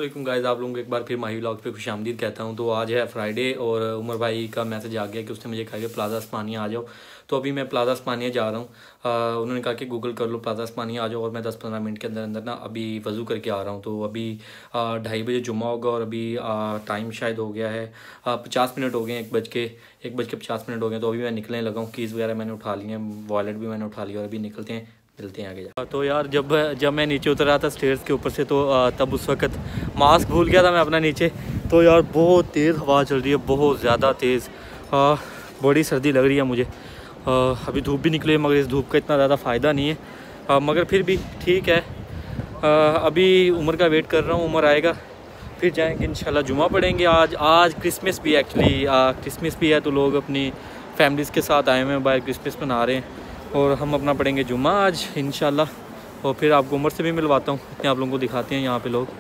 अस्सलामुअलैकुम गाइस, आप लोगों को एक बार फिर माही व्लॉग पे खुशामदीद कहता हूं। तो आज है फ्राइडे और उमर भाई का मैसेज आ गया कि उसने मुझे कहा कि प्लाजा स्पानिया आ जाओ। तो अभी मैं प्लाजा स्पानिया जा रहा हूं। उन्होंने कहा कि गूगल कर लो प्लाजा स्पानिया आ जाओ, और मैं 10-15 मिनट के अंदर अंदर ना अभी वज़ू करके आ रहा हूँ। तो अभी 2:30 बजे जुम्मा होगा और अभी टाइम शायद हो गया है 50 मिनट हो गए हैं, 1:50 हो गए। तो अभी मैं निकलने लगा हूँ। कीज़ वगैरह मैंने उठा लिए हैं, वॉलेट भी मैंने उठा लिया और अभी निकलते हैं, मिलते हैं आगे जा। तो यार जब मैं नीचे उतर रहा था स्टेयर्स के ऊपर से, तो तब उस वक्त मास्क भूल गया था मैं अपना नीचे। तो यार बहुत तेज़ हवा चल रही है, बहुत ज़्यादा तेज़। बड़ी सर्दी लग रही है मुझे। अभी धूप भी निकली है, मगर इस धूप का इतना ज़्यादा फ़ायदा नहीं है, मगर फिर भी ठीक है। अभी उमर का वेट कर रहा हूँ, उमर आएगा फिर जाएंगे इंशाल्लाह, जुमा पढ़ेंगे। आज क्रिसमस भी एक्चुअली क्रिसमस भी है, तो लोग अपनी फैमिलीज़ के साथ आए हुए हैं, बाहर क्रिसमस मना रहे हैं और हम अपना पढ़ेंगे जुम्मा आज इंशाल्लाह। और फिर आपको उमर से भी मिलवाता हूँ, इतने आप लोगों को दिखाते हैं यहाँ पे लोग।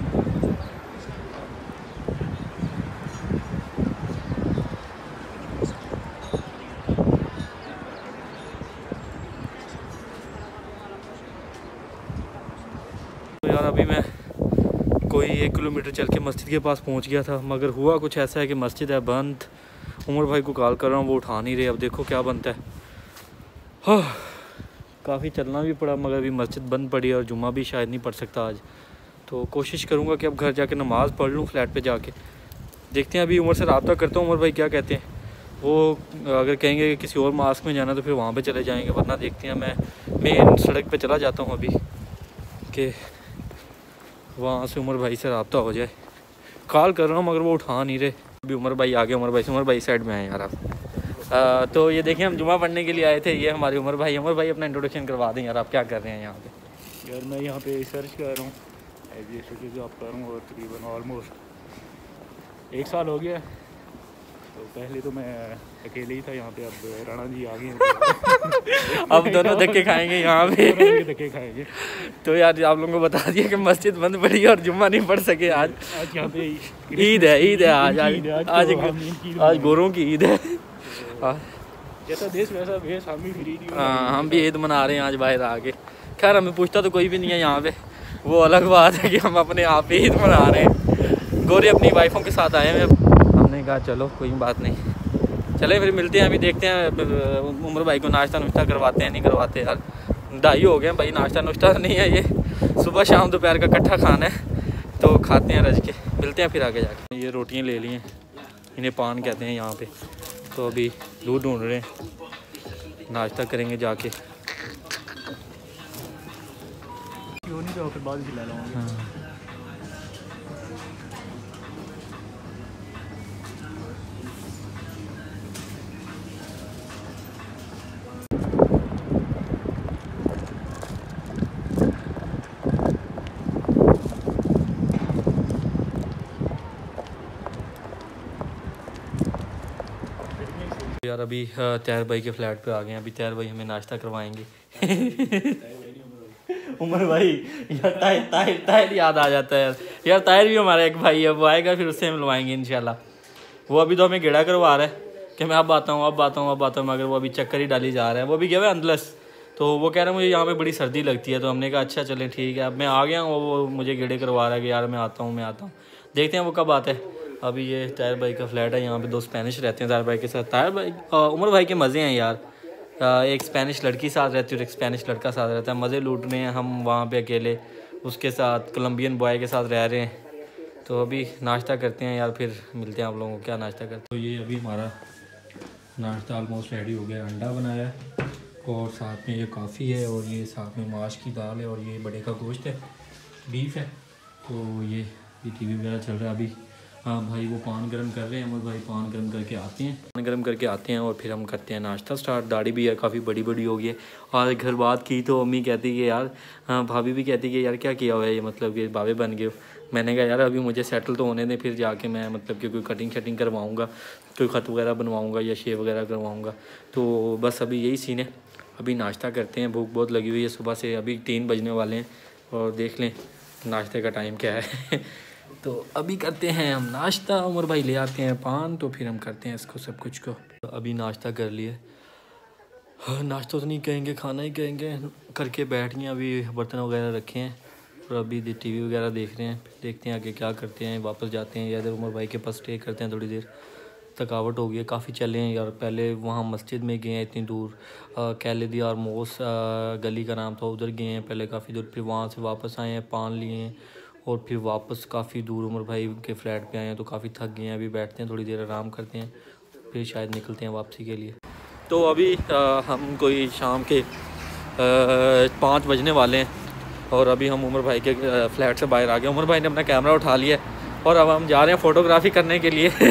तो यार अभी मैं कोई 1 किलोमीटर चल के मस्जिद के पास पहुँच गया था, मगर हुआ कुछ ऐसा है कि मस्जिद है बंद। उमर भाई को कॉल कर रहा हूँ, वो उठा नहीं रहे। अब देखो क्या बनता है। हाँ, काफ़ी चलना भी पड़ा, मगर अभी मस्जिद बंद पड़ी और जुम्मा भी शायद नहीं पढ़ सकता आज। तो कोशिश करूँगा कि अब घर जाके नमाज़ पढ़ लूँ फ्लैट पे जाके। देखते हैं, अभी उमर से रब्ता करता हूँ, उमर भाई क्या कहते हैं। वो अगर कहेंगे कि किसी और मास्क में जाना तो फिर वहाँ पे चले जाएंगे, वरना देखते हैं मैं मेन सड़क पे चला जाता हूँ अभी, कि वहाँ से उमर भाई से रब्ता हो जाए। कॉल कर रहा हूँ मगर वो उठा नहीं रहे। अभी उमर भाई आ गए, उमर भाई साइड में आए यार आप। तो ये देखें, हम जुमा पढ़ने के लिए आए थे, ये हमारे उमर भाई अपना इंट्रोडक्शन करवा दें यार, आप क्या कर रहे हैं यहाँ पे। यार मैं यहाँ पे रिसर्च कर रहा हूँ, एविएशन की जॉब कर रहा हूँ और तकरीबन ऑलमोस्ट 1 साल हो गया। तो पहले तो मैं अकेले ही था यहाँ पे, अब राणा जी आ गए अब दोनों धक्के खाएंगे यहाँ पे। धक्के खाएंगे। तो यार आप लोगों को बता दिया कि मस्जिद बंद पड़ी और जुम्मा नहीं पढ़ सके आज यहाँ पे ईद है आज गोरों की ईद है। जैसा देश वैसा भेष, हम भी फ्री नहीं। हाँ, हम भी ईद मना रहे हैं आज बाहर आके। खैर हमें पूछता तो कोई भी नहीं है यहाँ पे, वो अलग बात है कि हम अपने आप ही ईद मना रहे हैं। गोरे अपनी वाइफों के साथ आए हैं, हमने कहा चलो कोई बात नहीं, चले फिर मिलते हैं। अभी देखते हैं उमर भाई को नाश्ता नुश्ता करवाते हैं, नहीं करवाते यार। 2:30 हो गए भाई, नाश्ता नुश्ता नहीं है ये, सुबह शाम दोपहर का इकट्ठा खाना है, तो खाते हैं रज के। मिलते हैं फिर आगे जाके। ये रोटियाँ ले ली हैं, इन्हें पान कहते हैं यहाँ पे। तो अभी दूध ढूंढ रहे हैं, नाश्ता करेंगे जाके। नहीं तो फिर बाद खिला लूँगा। यार अभी तैयार भाई के फ्लैट पे आ गए हैं। अभी तैयार भाई हमें नाश्ता करवाएंगे। उमर भाई यार ताहिर याद आ जाता है यार ताहिर भी हमारा एक भाई है, वो आएगा फिर उससे मिलवाएंगे इंशाल्लाह। वो अभी तो हमें गेड़ा करवा रहा है कि मैं अब आता हूँ, मगर वो अभी चक्कर ही डाली जा रहा है। वो भी गया हुआ अंदलस, तो वो कह रहा है मुझे यहाँ पे बड़ी सर्दी लगती है। तो हमने कहा अच्छा चलें ठीक है। अब मैं आ गया हूँ, वो मुझे गेड़े करवा रहा है कि यार मैं आता हूँ। देखते हैं वो कब आता है। अभी ये ताहिर भाई का फ्लैट है, यहाँ पे 2 स्पेनिश रहते हैं ताहिर भाई के साथ। ताहिर भाई उमर भाई के मज़े हैं यार। एक स्पेनिश लड़की साथ रहती है और एक स्पेनिश लड़का साथ रहता है, मज़े लूट रहे हैं हम वहाँ पे अकेले। उसके साथ कोलंबियन बॉय के साथ रह रहे हैं। तो अभी नाश्ता करते हैं यार, फिर मिलते हैं आप लोगों को क्या नाश्ता करते हैं। तो ये अभी हमारा नाश्ता ऑलमोस्ट रेडी हो गया। अंडा बनाया है और साथ में ये कॉफ़ी है और ये साथ में माश की दाल है और ये बड़े का गोश्त है, बीफ है। तो ये टीवी वगैरह चल रहा है अभी। हाँ भाई वो पान गर्म कर रहे हैं, हम भाई पान गर्म करके आते हैं और फिर हम करते हैं नाश्ता स्टार्ट। दाढ़ी भी यार काफ़ी बड़ी हो गई है। और घर बात की तो अम्मी कहती कि यार, हाँ भाभी भी कहती कि यार क्या किया हुआ है ये, मतलब कि बाबे बन गए हो। मैंने कहा यार अभी मुझे सेटल तो होने दें, फिर जाके मैं मतलब कि कोई कटिंग शटिंग करवाऊँगा, कोई ख़त वगैरह बनवाऊँगा या शेव वगैरह करवाऊँगा। तो बस अभी यही सीन है। अभी नाश्ता करते हैं, भूख बहुत लगी हुई है सुबह से, अभी 3 बजने वाले हैं और देख लें नाश्ते का टाइम क्या है। तो अभी करते हैं हम नाश्ता। उमर भाई ले आते हैं पान, तो फिर हम करते हैं इसको सब कुछ को। तो अभी नाश्ता कर लिए। हाँ, नाश्ता तो नहीं कहेंगे, खाना ही कहेंगे। करके बैठ गए, अभी बर्तन वगैरह रखे हैं और अभी टीवी वगैरह देख रहे हैं, देखते हैं आगे क्या करते हैं, वापस जाते हैं या इधर उमर भाई के पास स्टे करते हैं थोड़ी देर। थकावट हो गई है, काफ़ी चले हैं यार। पहले वहाँ मस्जिद में गए हैं इतनी दूर, कैलेदी और मोस गली का नाम था, उधर गए हैं पहले काफ़ी दूर, फिर वहाँ से वापस आए हैं, पान लिए हैं और फिर वापस काफ़ी दूर उमर भाई के फ्लैट पे आए हैं, तो काफ़ी थक गए हैं। अभी बैठते हैं थोड़ी देर आराम करते हैं, फिर शायद निकलते हैं वापसी के लिए। तो अभी हम कोई शाम के 5 बजने वाले हैं और अभी हम उमर भाई के फ्लैट से बाहर आ गए। उमर भाई ने अपना कैमरा उठा लिया और अब हम जा रहे हैं फ़ोटोग्राफ़ी करने के लिए।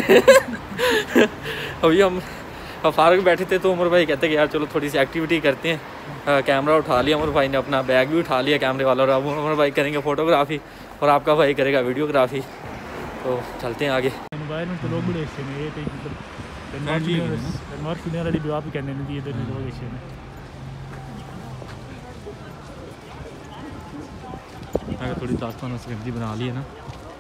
अभी हम फारग बैठे थे तो उमर भाई कहते कि यार चलो थोड़ी सी एक्टिविटी करते हैं। कैमरा उठा लिया उमर भाई ने, अपना बैग भी उठा लिया कैमरे वाला, और अब उमर भाई करेंगे फ़ोटोग्राफ़ी और आपका भाई करेगा वीडियोग्राफ़ी। तो चलते हैं आगे। मोबाइल में तो लोग बड़े अच्छे हैं, ये तो मतलब वाली भी आप ही कहने नहीं इधर लोग अच्छे हैं। अगर थोड़ी दास्तान सब्जी बना ली है ना,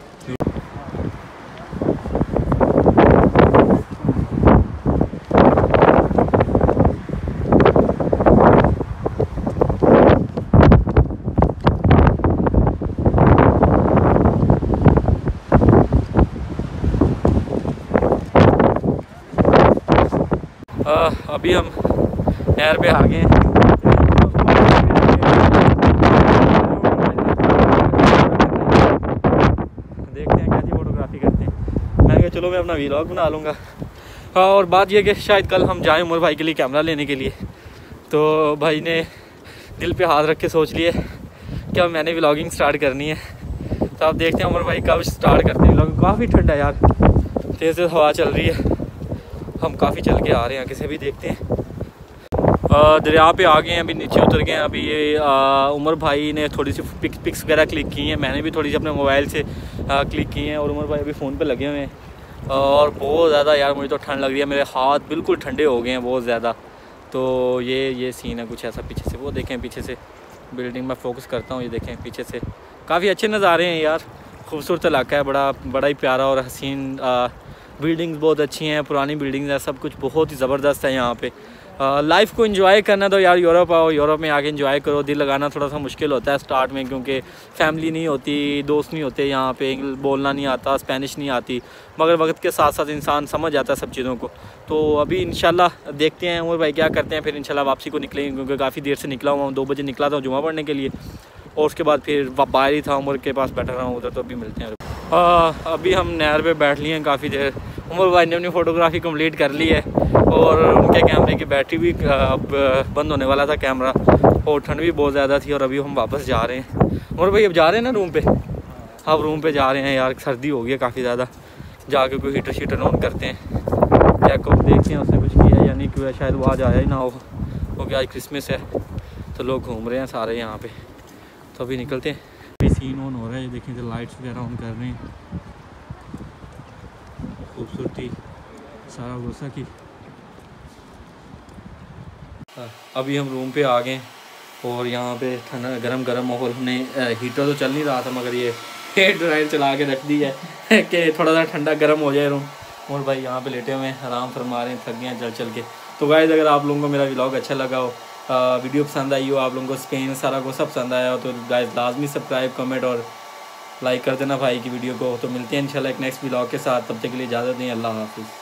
अभी हम नहर पे आ गए हैं। देखते हैं कैसी फ़ोटोग्राफी करते हैं। मैंने कहा चलो मैं अपना व्लॉग बना लूँगा। और बात यह कि शायद कल हम जाएं उमर भाई के लिए कैमरा लेने के लिए, तो भाई ने दिल पे हाथ रख के सोच लिए कि अब मैंने व्लॉगिंग स्टार्ट करनी है। तो आप देखते हैं उमर भाई कब स्टार्ट करते हैं व्लॉग। काफ़ी ठंडा है यार, तेज़ हवा चल रही है, हम काफ़ी चल के आ रहे हैं, आगे से भी देखते हैं। दरिया पे आ गए हैं, अभी नीचे उतर गए हैं। अभी ये उमर भाई ने थोड़ी सी पिक्स वगैरह क्लिक की हैं, मैंने भी थोड़ी सी अपने मोबाइल से क्लिक की हैं, और उमर भाई अभी फ़ोन पे लगे हुए हैं। और बहुत ज़्यादा यार मुझे तो ठंड लग रही है, मेरे हाथ बिल्कुल ठंडे हो गए हैं बहुत ज़्यादा। तो ये सीन है कुछ ऐसा पीछे से, वो देखें पीछे से बिल्डिंग में फ़ोकस करता हूँ, ये देखें पीछे से काफ़ी अच्छे नज़ारे हैं यार। खूबसूरत इलाका है, बड़ा ही प्यारा और हसीन। बिल्डिंग्स बहुत अच्छी हैं, पुरानी बिल्डिंग्स हैं, सब कुछ बहुत ही ज़बरदस्त है यहाँ पे। लाइफ को एंजॉय करना तो यार यूरोप आओ, यूरोप में आके एंजॉय करो। दिल लगाना थोड़ा सा मुश्किल होता है स्टार्ट में, क्योंकि फैमिली नहीं होती, दोस्त नहीं होते यहाँ पे, बोलना नहीं आता, स्पेनिश नहीं आती, मगर वक्त के साथ साथ इंसान समझ जाता है सब चीज़ों को। तो अभी इंशाल्लाह देखते हैं उमर भाई क्या करते हैं, फिर इंशाल्लाह वापसी को निकलेंगे, क्योंकि काफ़ी देर से निकला हुआ हूँ। 2 बजे निकला था जुमा पढ़ने के लिए, और उसके बाद फिर बाहर ही था, उमर के पास बैठा रहा हूँ उधर। तो अभी मिलते हैं। अभी हम नहर पे बैठ लिए हैं काफ़ी देर। उमर भाई ने अपनी फ़ोटोग्राफ़ी कंप्लीट कर ली है, और उनके कैमरे की बैटरी भी अब बंद होने वाला था कैमरा, और ठंड भी बहुत ज़्यादा थी। और अभी हम वापस जा रहे हैं। उमर भाई अब जा रहे हैं ना रूम पे, अब रूम पे जा रहे हैं यार, सर्दी हो गई है काफ़ी ज़्यादा। जाके कोई हीटर शीटर ऑन करते हैं, चेकअप देखते हैं उसने कुछ किया या नहीं किया, शायद वो आज आया ही ना हो, क्योंकि आज क्रिसमस है तो लोग घूम रहे हैं सारे यहाँ पे। तो अभी निकलते हैं। अभी सीन ऑन हो रहा है, देखें तो लाइट्स वगैरह ऑन कर रहे हैं, खूबसूरती सारा गुस्सा की। अभी हम रूम पे आ गए, और यहाँ पे ठंडा गरम माहौल, हमने हीटर तो चल नहीं रहा था, मगर ये हेयर ड्रायर चला के रख दी है कि थोड़ा सा ठंडा गर्म हो जाए रूम। और भाई यहाँ पे लेटे हुए हैं, आराम फरमा रहे हैं, थक गए हैं चल के। तो गाइस अगर आप लोगों को मेरा व्लॉग अच्छा लगा हो, वीडियो पसंद आई हो, आप लोगों को स्पेन सारा को सब पसंद आया हो, तो गाइस लाजमी सब्सक्राइब, कमेंट और लाइक कर देना भाई की वीडियो को। तो मिलते हैं इंशाल्लाह एक नेक्स्ट व्लॉग के साथ, तब तक के लिए इजाज़त दें, अल्लाह हाफिज़।